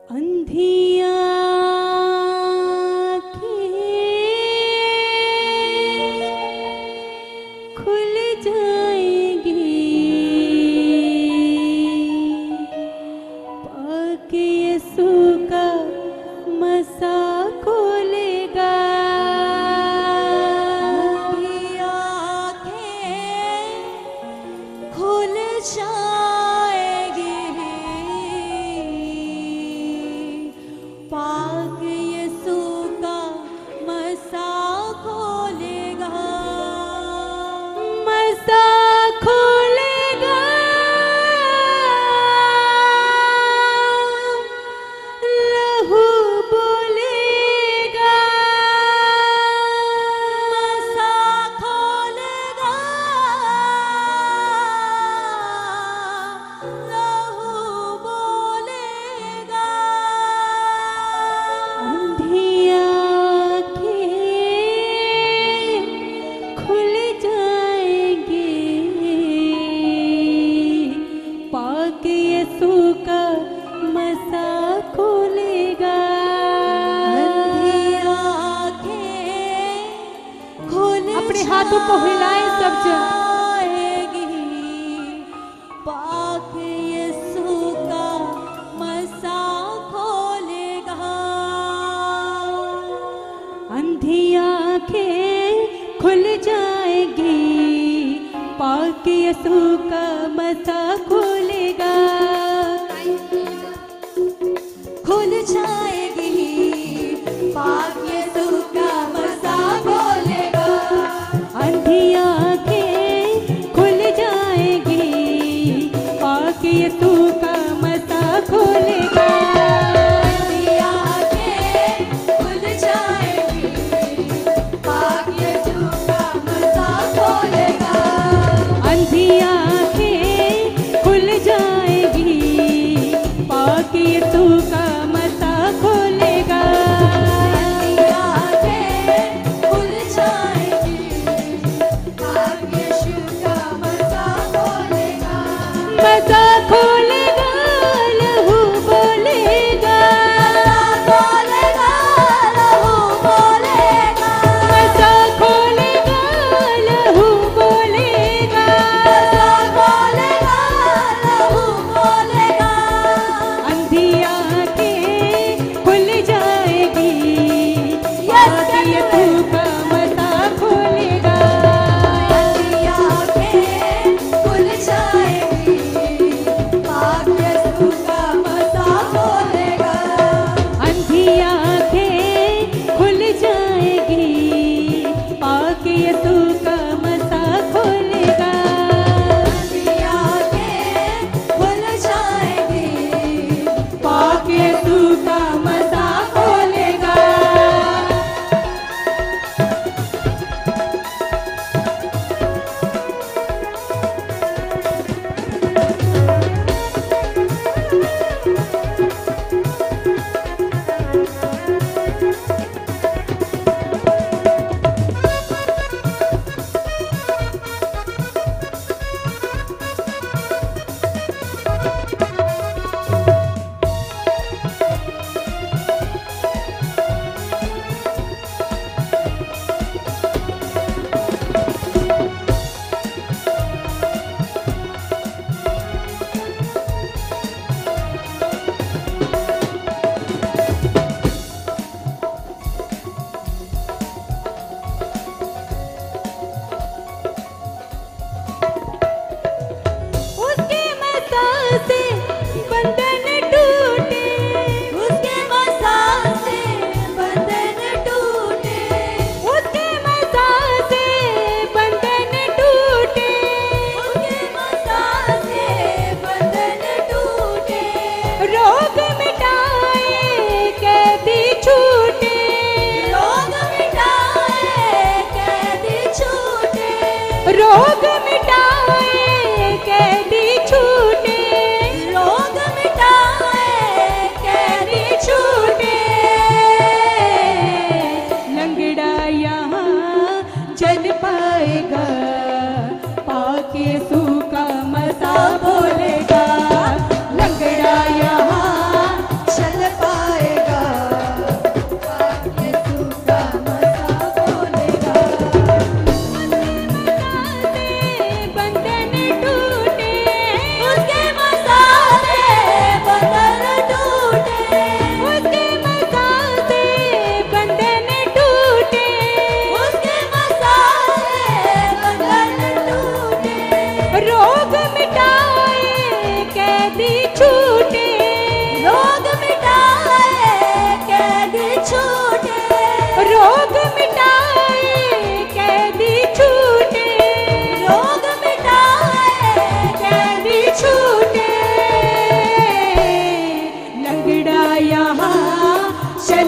अंधिया खुल जाएगी, पाके यीशु का मसा खोलेगा। अंधिया खुल जाएगी, पाक यीशु का मसा खोलेगा। मसा खोलेगा, लहू बोलेगा। मसा खोलेगा, लहू बोलेगा। अंधी आँखें खुल जाएंगी, पाक यीशु का मसा खोलेगा। अंधी आँखें खुल अपने हाथों को हिलाएं सब जन। जाएगी, पाक यीशु का मसा खोलेगा। अंधी आँखें खुल जाएगी, पाक यीशु का मसा खोलेगा। खुल जाएगी, पाक यीशु का मसा खोलेगा। अंधी आँखें खुल जाएगी, पाक यीशु का मसा खोलेगा। अंधी आँखें खुल जाएगी, पाक यीशु का मसा खोलेगा। अंधी आँखें खुल जाएगी, पाक यीशु का मसा खोलेगा। अंधी आँखें खुल जाएगी, पाक यीशु का मसा खोलेगा। मसा खोलेगा, लहू बोलेगा। खोलेगा, लहू बोलेगा। मसा खोलेगा, लहू बोलेगा। खोलेगा, लहू बोलेगा। अंधी आँखें खुल जाएगी, Yes, पाक यीशु का मसा खोलेगा। अंधी आँखें खुल जाएगी, पाक यीशु का मसा खोलेगा। अंधी आँखें खुल जाएगी, पाक यीशु का मसा खोलेगा। अंधी आँखें खुल जाएगी, पाक यीशु का मसा खोलेगा। उसके मसा से बंधन टूटे, उसके मसा से बंधन टूटे। उसके मसा से बंधन टूटे। उसके मसा से बंधन टूटे। रोग मिटाए कैदी छूटे। रोग मिटाए कैदी छूटे। रोग मिटाए कैदी छूटे। रोग मिटाए कैदी छूटे। लंगड़ा यहाँ चल पाएगा, पाक यीशु का मसा बोलेगा। लंगड़ा यहाँ चल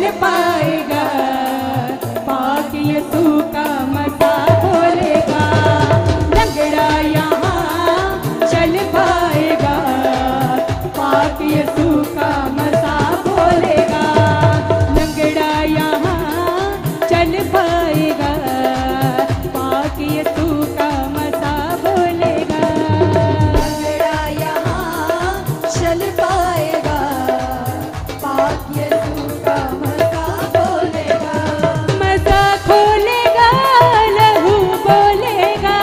चल पाएगा, पाक यसू का मसा खोलेगा। लंगड़ा यहाँ चल पाएगा, पाक यसू का मसा खोलेगा। लंगड़ा यहाँ चल पाएगा, पाक यसू का मसा खोलेगा। लंगड़ा यहाँ चल पाएगा, पाक यसू का मसा खोलेगा। मसा खोलेगा, लहू बोलेगा।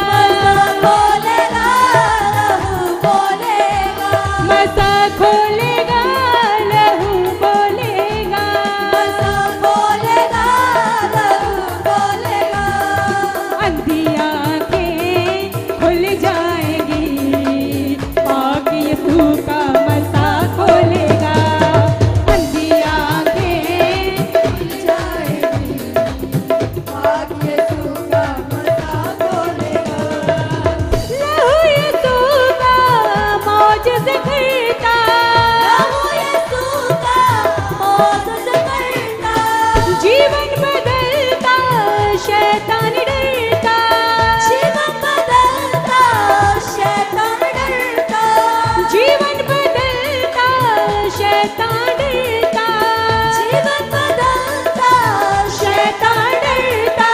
मसा खोलेगा, लहू बोलेगा। मसा खोलेगा, लहू बोलेगा। मसा खोलेगा, लहू बोलेगा। अंधी आंखें खुल जाएंगी, पाक यसू का मसा खोलेगा। अंधी आंखें खुल जाएगी, पाक यसू का मसा खोलेगा। लहू यसू का मौज से करता, लहू यसू का मौत से करता। जीवन बदलता, शैतान डरता। जीवन बदलता, शैतान डरता। जीवन बदलता, शैतान डरता। जीवन बदलता, शैतान डरता।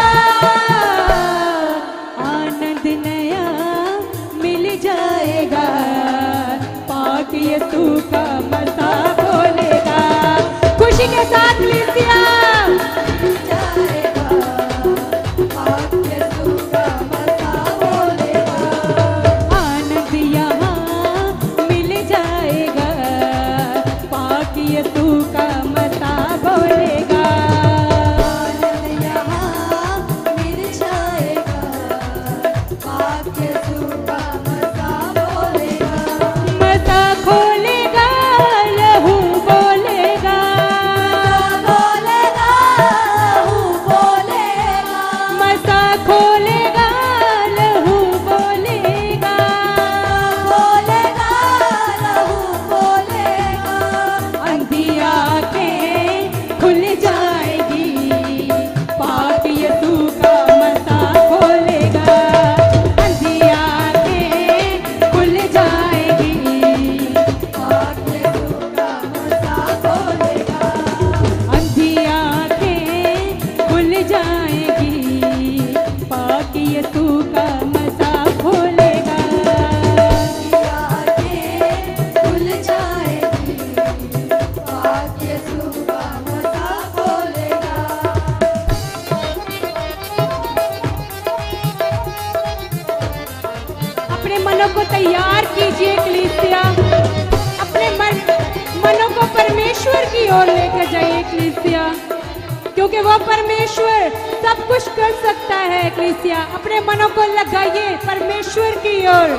आनंद नया मिल जाएगा, पाक यसू का मसा खोलेगा। खुशी के साथ लिखिया, जाएगा, पाक यसू का मसा खोलेगा। आनंद यहाँ मिल जाएगा, पाक यसू का मसा खोलेगा। आनंद यहाँ मिल जाएगा, पाक यसू का मसा खोलेगा। मसा खोलेगा, लहू बोलेगा। बोलेगा, लहू बोलेगा। मसा खोलेगा, लहू बोलेगा। बोलेगा, लहू बोलेगा। अंधी आंखें खुल जाएगी, पाक यसू का मसा खोलेगा। अंधी आंखें खुल जाएगी, पाक यसू का मसा खोलेगा। अंधी आंखें खुल जाएगी, पाक यसू का मसा खोलेगा। आंखें खुल जाएगी, पाक यसू का मसा खोलेगा। अपने मनों को तैयार कीजिए कलीसिया, अपने मनों को परमेश्वर की ओर लेकर जाइए कलीसिया, क्योंकि वो परमेश्वर सब कुछ कर सकता है। कलीसिया अपने मनों को लगाइए परमेश्वर की ओर।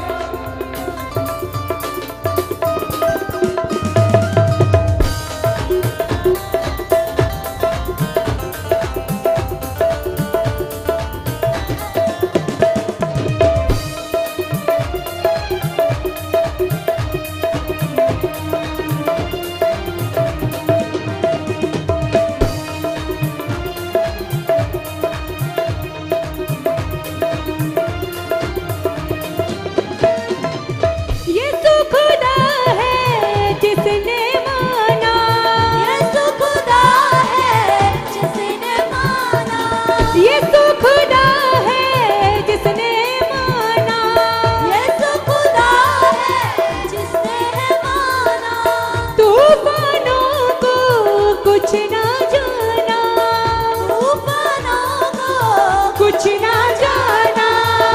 यीशु खुदा है जिसने माना, यसु खुदा है जिसने माना। यीशु खुदा है जिसने माना। यसु खुदा है जिसने माना। तूफानों को कुछ ना जाना, तूफानों को कुछ ना जाना।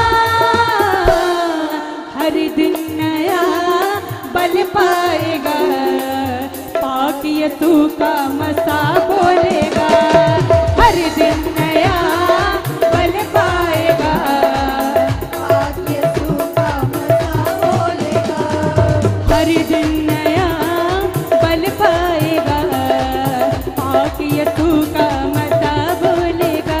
हर दिन नया बल पाएगा, पाक यसू का मसा बोलेगा। हर दिन नया बल पाएगा, पाक यसु का मसा खोलेगा। हर दिन नया बल पाएगा, पाक यसू का मसा बोलेगा।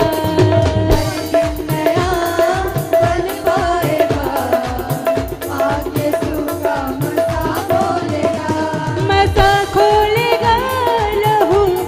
नया बल पाएगा, पाक यसु का मसा खोलेगा। मसा खोलेगा, लहू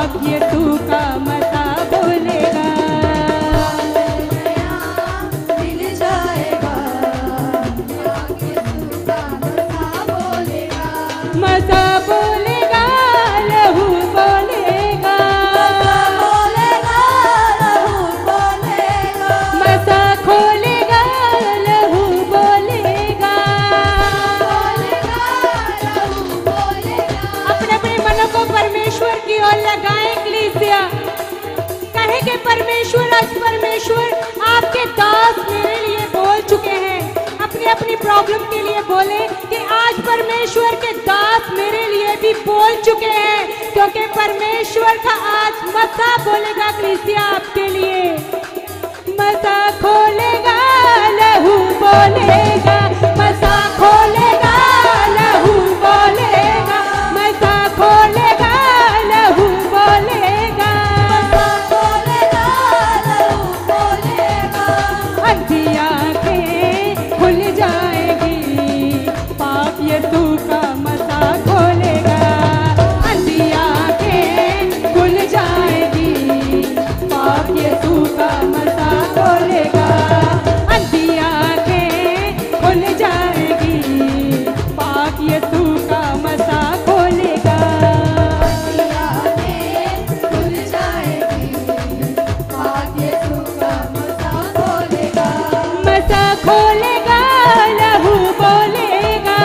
पाप यीशु का मसा बोलेगा। मिल जाएगा पाक यीशु का मसा बोलेगा। मसा बोलेगा, लहू बोलेगा, मसा खोलेगा, लहू बोलेगा। अपने अपने मनों को परमेश्वर की ओर लगाएं कलीसिया। कहे कि परमेश्वर, आज परमेश्वर आपके दास मेरे लिए बोल चुके हैं। अपनी अपनी प्रॉब्लम के लिए बोले कि आज परमेश्वर के दास मेरे लिए भी बोल चुके हैं, क्योंकि परमेश्वर का आज मसा बोलेगा कलीसिया आपके लिए। मसा खोलेगा, लहू बोलेगा, मसा खोलेगा, लहू बोलेगा, मसा खोलेगा, लहू बोलेगा। अंधी आंखें खुल जाएगी, पाप यीशु का मसा खोलेगा। अंधी आंखें खुल जाएगी, पाप यीशु का मसा खोलेगा। अंधी आंखें खुल जाएगी, पाप यीशु का मसा खोलेगा। मसा खोलेगा, लहू बोलेगा,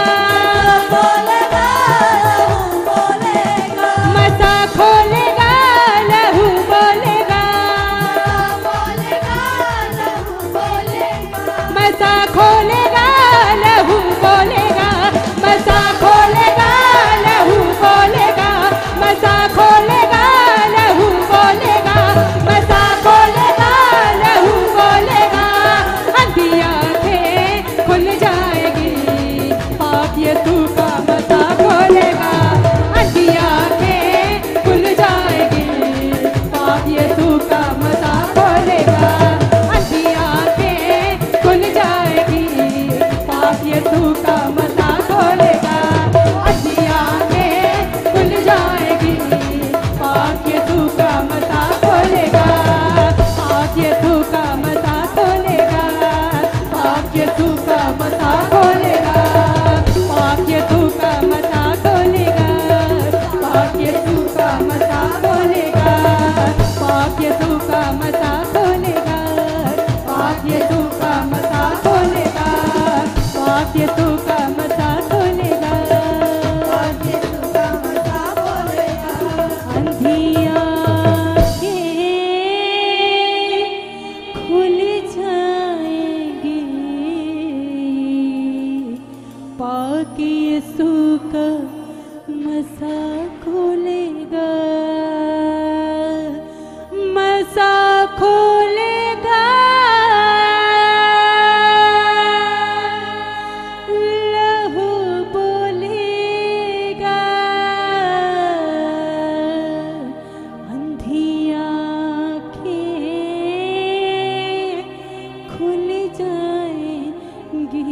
मसा खोलेगा, लहू बोलेगा, मसा खोलेगा, लहू बोलेगा, मसा खोलेगा, लहू बोलेगा, मसा खोलेगा, लहू बोलेगा, मसा खोलेगा, लहू बोलेगा। अंधी आंखें खुल जाएगी, पाप यीशु का मसा खोलेगा। अंधी आंखें खुल जाएगी, पाप यीशु का मसा खोलेगा। अंधी आंखें खुल जाएगी, पाप यीशु का मसा खोलेगा। अंधी आंखें खुल जाएगी, पाप यीशु का मसा खोलेगा। पाप यीशु का मसा खोलेगा, पाप यीशु का मसा खोलेगा, पाप यीशु का मसा खोलेगा, पाप यीशु का मसा खोलेगा, पाप यीशु का मसा खोलेगा, पाप यीशु का मसा खोलेगा, पाप यीशु का मसा खोलेगा। अंधी आंखें खुल जाएगी, पाक यीशु का मसा खोलेगा। मसा खोलेगा, लहू बोलेगा। अंधी आंखें खुल जाएंगी,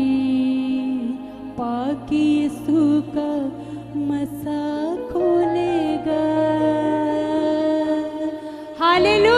पाक यीशु का मसा खोलेगा। हालेलुया।